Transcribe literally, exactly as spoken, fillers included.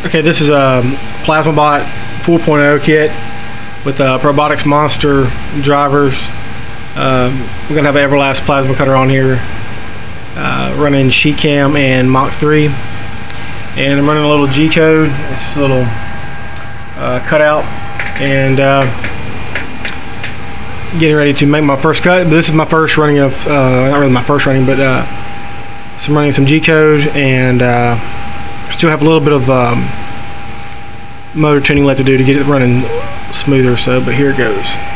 Okay, this is a Plasmabot four point oh kit with a Probotix Monster drivers. Um, we're going to have an Everlast plasma cutter on here, uh, running sheet cam and Mach three, and I'm running a little G code. It's a little uh, cutout, and uh, getting ready to make my first cut. But this is my first running of, uh, not really my first running, but uh, so I'm running some G code, and uh, still have a little bit of um, motor tuning left to do to get it running smoother. So, but here it goes.